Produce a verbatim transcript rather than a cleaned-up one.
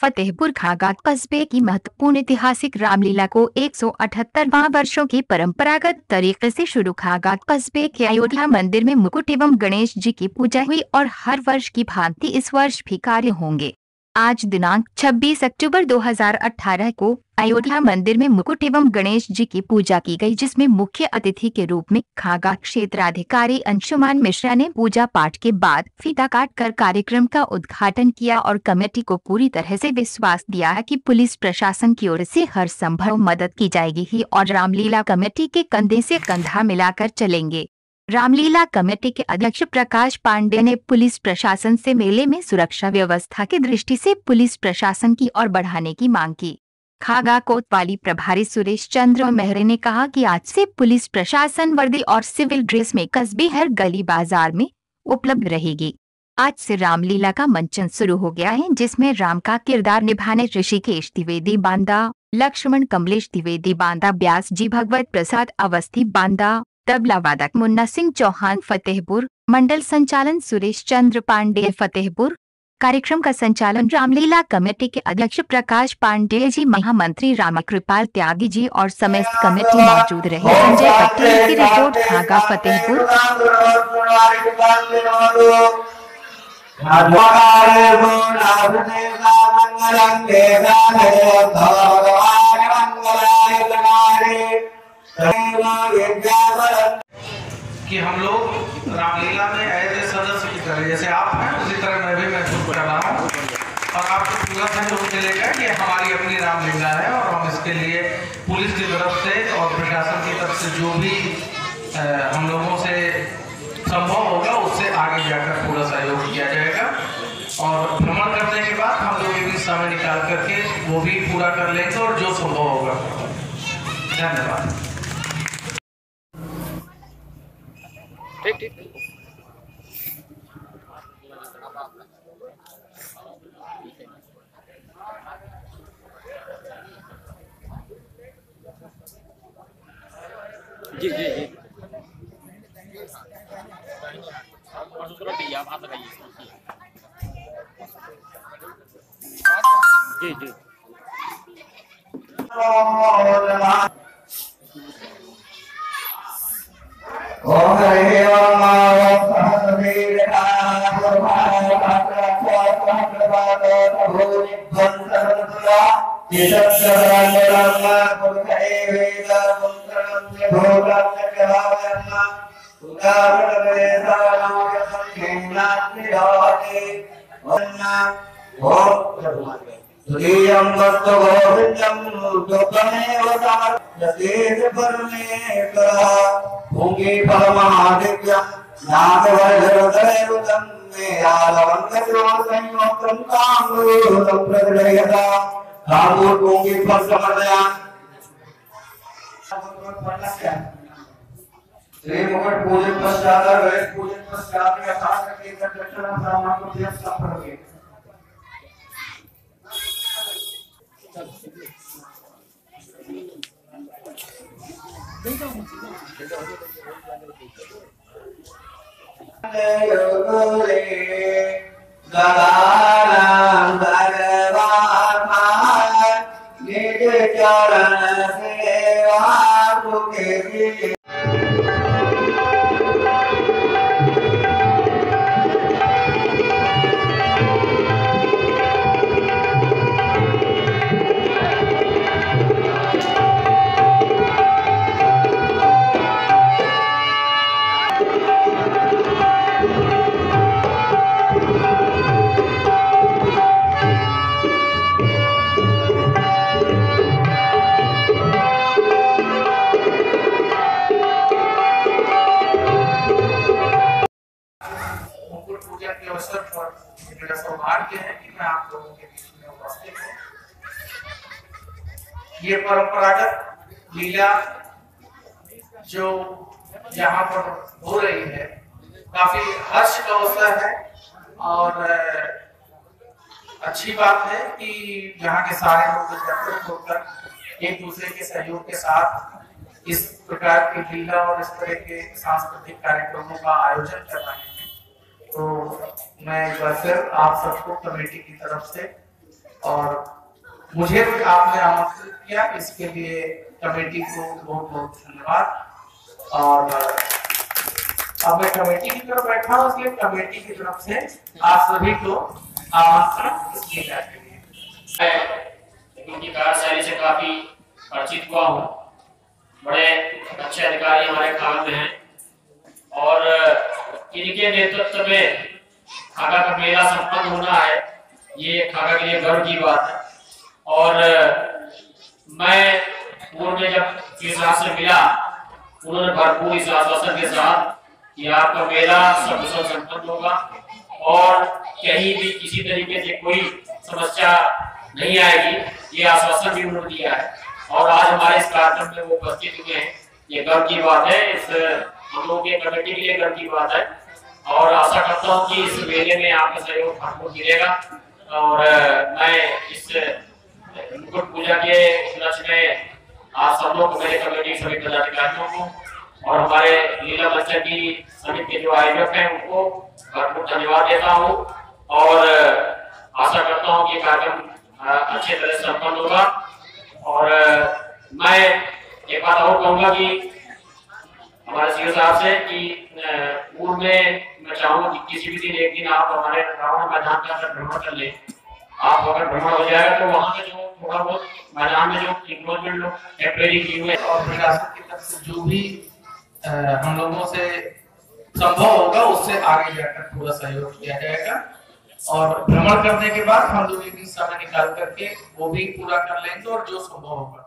फतेहपुर खागा कस्बे की महत्वपूर्ण ऐतिहासिक रामलीला को एक सौ अठहत्तरवां वर्षों की परंपरागत तरीके से शुरू खागा कस्बे के अयोध्या मंदिर में मुकुट एवं गणेश जी की पूजा हुई और हर वर्ष की भांति इस वर्ष भी कार्य होंगे। आज दिनांक छब्बीस अक्टूबर दो हज़ार अठारह को अयोध्या मंदिर में मुकुट एवं गणेश जी की पूजा की गई, जिसमें मुख्य अतिथि के रूप में खागा क्षेत्राधिकारी अंशुमान मिश्रा ने पूजा पाठ के बाद फीता काट कर कार्यक्रम का उद्घाटन किया और कमेटी को पूरी तरह से विश्वास दिया है कि पुलिस प्रशासन की ओर से हर संभव मदद की जाएगी ही और रामलीला कमेटी के कंधे से कंधा मिलाकर चलेंगे। रामलीला कमेटी के अध्यक्ष प्रकाश पांडे ने पुलिस प्रशासन से मेले में सुरक्षा व्यवस्था की दृष्टि से पुलिस प्रशासन की ओर बढ़ाने की मांग की। खागा कोतवाली प्रभारी सुरेश चंद्र मेहरे ने कहा कि आज से पुलिस प्रशासन वर्दी और सिविल ड्रेस में कस्बे हर गली बाजार में उपलब्ध रहेगी। आज से रामलीला का मंचन शुरू हो गया है, जिसमें राम का किरदार निभाने ऋषिकेश द्विवेदी बांदा, लक्ष्मण कमलेश द्विवेदी बांदा, व्यास जी भगवत प्रसाद अवस्थी बांदा, तबला वादक मुन्ना सिंह चौहान फतेहपुर, मंडल संचालन सुरेश चंद्र पांडे फतेहपुर। कार्यक्रम का संचालन रामलीला कमेटी के अध्यक्ष प्रकाश पांडे जी, महामंत्री रामकृपाल त्यागी जी और समस्त कमेटी मौजूद रहे। संजय पटेल की रिपोर्ट, खागा फतेहपुर। कि हम लोग रामलीला में एज ए सदस्य की तरह, जैसे आप हैं उसी तरह मैं भी महसूस कर रहा हूँ और आपको पूरा सहयोग मिलेगा कि हमारी अपनी रामलीला है और हम इसके लिए पुलिस की तरफ से और प्रशासन की तरफ से जो भी आ, हम लोगों से संभव होगा उससे आगे जाकर पूरा सहयोग किया जाएगा और भ्रमण करने के बाद हम लोग एक समय निकाल करके वो भी पूरा कर लेंगे और जो संभव होगा। धन्यवाद। ठीक ठीक जी जी जी आप हाथ लगाइए जी जी ओम हरि ओम तुरीयं वस्तु गोविंदं दुःखमेव समर्पयेत् परमेश्वरः भुंगी परमादिव्यं नामवैधरुदयरुदं मे आलवङ्गजोदयोत्रं कामूलं प्रदयता कामूल भुंगी पर समर्पयामि। श्री मुकुट पूजन पश्चात वेद पूजन पश्चात यथार्थ के दक्षिणा ब्राह्मण को दिया संपर्क योगले गलानां भगवान् निज चरण सेवा तुके मेरा सौभाग्य है कि मैं आप लोगों के बीच में उपस्थित हूँ। ये परंपरागत लीला जो यहाँ पर हो रही है काफी हर्ष का अवसर है और अच्छी बात है कि यहाँ के सारे लोग एकत्रित होकर एक दूसरे के सहयोग के साथ इस प्रकार की लीला और इस तरह के सांस्कृतिक कार्यक्रमों का आयोजन कर रहे हैं। तो मैं एक बार फिर आप सबको कमेटी की तरफ से और मुझे भी आपने आमंत्रित किया, इसके लिए कमेटी को बहुत बहुत धन्यवाद। और अब मैं कमेटी की तरफ बैठा हूँ, इसलिए कमेटी की तरफ से आप सभी को आमंत्रण इसलिए जाते हैं। उनकी कार्यशैली से काफी परिचित हुआ हूँ। बड़े अच्छे अधिकारी हमारे काम में हैं और इनके नेतृत्व में खागा का मेला संपन्न होना है, ये खागा के लिए गर्व की बात है। और मैं पूर्व में जब किसान से मिला, उन्होंने भरपूर इस आश्वासन के साथ कि आपका मेला सकुशल संपन्न होगा और कहीं भी किसी तरीके से कोई समस्या नहीं आएगी, ये आश्वासन भी उन्होंने दिया है। और आज हमारे इस कार्यक्रम में वो उपस्थित हुए हैं, ये गर्व की बात है, इस हम लोग के कमेटी के लिए गर्व की बात है। और आशा करता हूँ कि इस मेले में आपका सहयोग भरपूर मिलेगा। और मैं इस मुकुट पूजा के उपलक्ष्य में आप सब लोग, मेरे कमेटी सभी पदाधिकारियों को और हमारे लीला मंच की समिति के जो आयोजक हैं उनको भरपूर धन्यवाद देता हूँ और आशा करता हूँ कि कार्यक्रम अच्छे तरह से संपन्न होगा। और मैं एक बात और कहूँगा कि हमारे सीओ साहब से कि पूर्व में मैं चाहूँगा कि किसी भी दिन एक दिन आप हमारे रावण मैदान का अगर भ्रमण कर ले, आप अगर भ्रमण हो जाएगा तो वहाँ पे जो थोड़ा बहुत मैदान में जो इंक्लोजमेंट लोग टेम्परेरी की हुए और विरासत की तरफ से जो भी आ, हम लोगों से संभव होगा उससे आगे जाकर पूरा सहयोग किया जाएगा। और भ्रमण करने के बाद हम लोग एक दिन समय निकाल करके वो भी पूरा कर लेंगे और जो संभव होगा